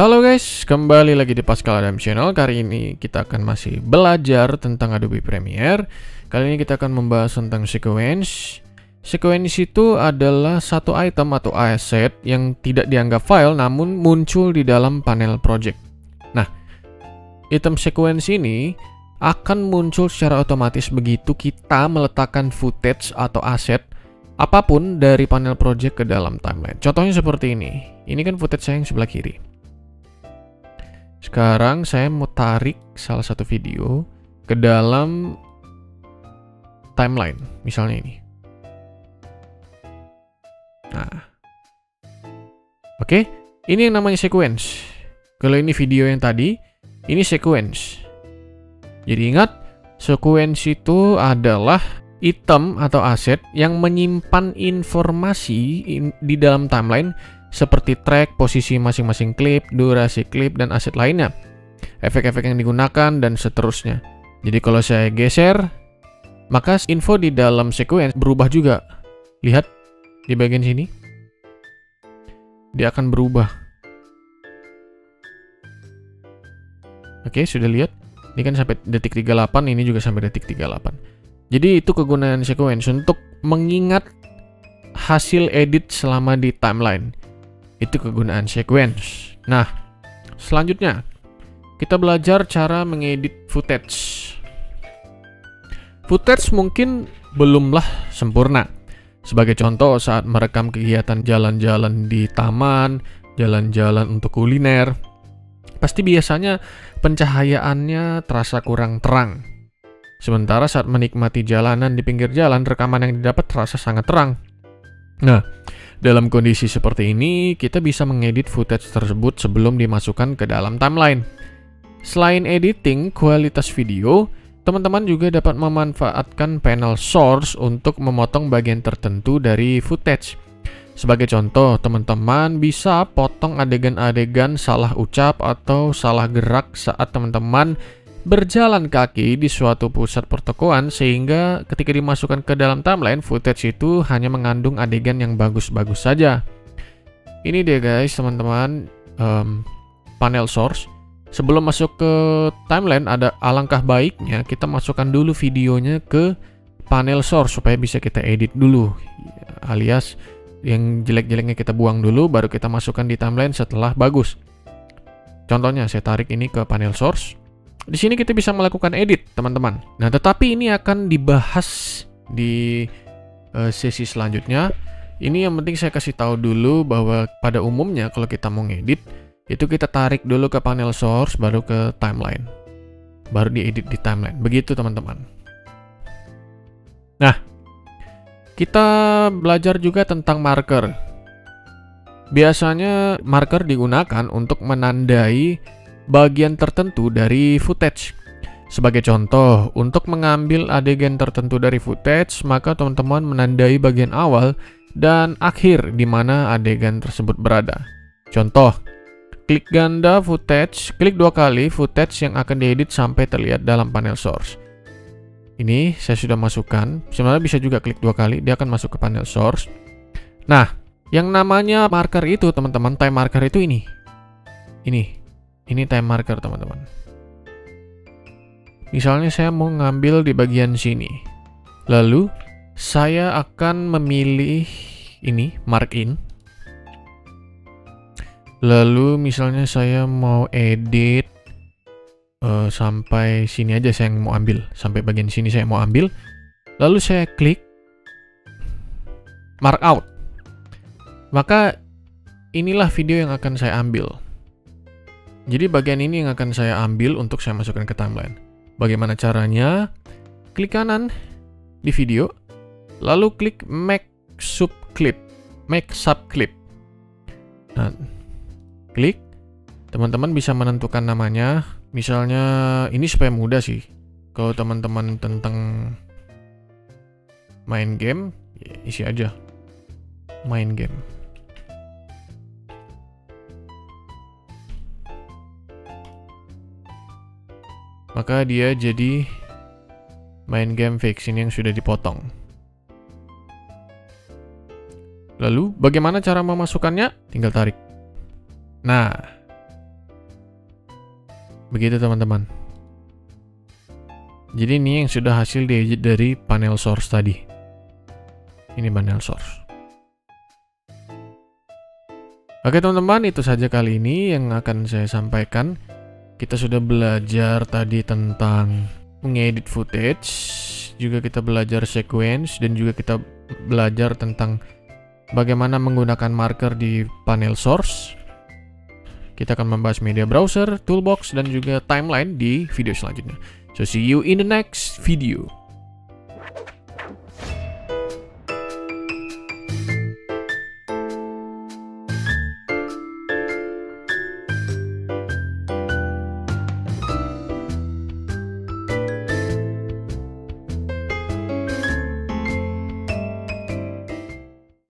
Halo guys, kembali lagi di Pascal Adam Channel. Kali ini kita akan masih belajar tentang Adobe Premiere. Kali ini kita akan membahas tentang sequence. Sequence itu adalah satu item atau asset yang tidak dianggap file namun muncul di dalam panel project. Nah, item sequence ini akan muncul secara otomatis begitu kita meletakkan footage atau aset apapun dari panel project ke dalam timeline. Contohnya seperti ini. Ini kan footage saya yang sebelah kiri. Sekarang saya mau tarik salah satu video ke dalam timeline, misalnya ini. Nah, oke, ini yang namanya sequence. Kalau ini video yang tadi, ini sequence. Jadi ingat, sequence itu adalah item atau aset yang menyimpan informasi di dalam timeline seperti track, posisi masing-masing klip, durasi klip, dan aset lainnya, efek-efek yang digunakan, dan seterusnya. Jadi kalau saya geser, maka info di dalam sequence berubah juga. Lihat di bagian sini, dia akan berubah. Oke, sudah lihat? Ini kan sampai detik 38, ini juga sampai detik 38. Jadi itu kegunaan sequence untuk mengingat hasil edit selama di timeline. Itu kegunaan sequence. Nah, selanjutnya kita belajar cara mengedit footage. Footage mungkin belumlah sempurna. Sebagai contoh, saat merekam kegiatan jalan-jalan di taman, jalan-jalan untuk kuliner, pasti biasanya pencahayaannya terasa kurang terang. Sementara saat menikmati jalanan di pinggir jalan, rekaman yang didapat terasa sangat terang. Nah, dalam kondisi seperti ini, kita bisa mengedit footage tersebut sebelum dimasukkan ke dalam timeline. Selain editing kualitas video, teman-teman juga dapat memanfaatkan panel source untuk memotong bagian tertentu dari footage. Sebagai contoh, teman-teman bisa potong adegan-adegan salah ucap atau salah gerak saat teman-teman berjalan kaki di suatu pusat pertokoan, sehingga ketika dimasukkan ke dalam timeline, footage itu hanya mengandung adegan yang bagus-bagus saja. Ini dia guys, teman-teman, panel source. Sebelum masuk ke timeline, ada alangkah baiknya kita masukkan dulu videonya ke panel source supaya bisa kita edit dulu, alias yang jelek-jeleknya kita buang dulu, baru kita masukkan di timeline setelah bagus. Contohnya, saya tarik ini ke panel source. Di sini kita bisa melakukan edit, teman-teman. Nah, tetapi ini akan dibahas di sesi selanjutnya. Ini yang penting saya kasih tahu dulu bahwa pada umumnya kalau kita mau ngedit, itu kita tarik dulu ke panel source, baru ke timeline. Baru diedit di timeline. Begitu, teman-teman. Nah, kita belajar juga tentang marker. Biasanya marker digunakan untuk menandai bagian tertentu dari footage. Sebagai contoh, untuk mengambil adegan tertentu dari footage, maka teman-teman menandai bagian awal dan akhir di mana adegan tersebut berada. Contoh, klik ganda footage, klik 2 kali footage yang akan diedit sampai terlihat dalam panel source. Ini saya sudah masukkan. Sebenarnya bisa juga klik 2 kali, dia akan masuk ke panel source. Nah, yang namanya marker itu, teman-teman, time marker itu ini. Ini time marker, teman-teman. Misalnya saya mau ngambil di bagian sini. Lalu saya akan memilih ini, mark in. Lalu misalnya saya mau edit sampai sini aja saya mau ambil. Sampai bagian sini saya mau ambil. Lalu saya klik mark out. Maka inilah video yang akan saya ambil. Jadi bagian ini yang akan saya ambil untuk saya masukkan ke timeline. Bagaimana caranya? Klik kanan di video, lalu klik make subclip. Nah, klik. Teman-teman bisa menentukan namanya. Misalnya ini supaya mudah sih. Kalau teman-teman tentang main game, ya isi aja main game. Maka dia jadi main game fix ini yang sudah dipotong. Lalu bagaimana cara memasukkannya? Tinggal tarik. Nah, Begitu teman-teman. Jadi ini yang sudah hasil diedit dari panel source tadi. Ini panel source. Oke teman-teman, itu saja kali ini yang akan saya sampaikan. Kita sudah belajar tadi tentang mengedit footage, juga kita belajar sequence, dan juga kita belajar tentang bagaimana menggunakan marker di panel source. Kita akan membahas media browser, toolbox, dan juga timeline di video selanjutnya. So see you in the next video.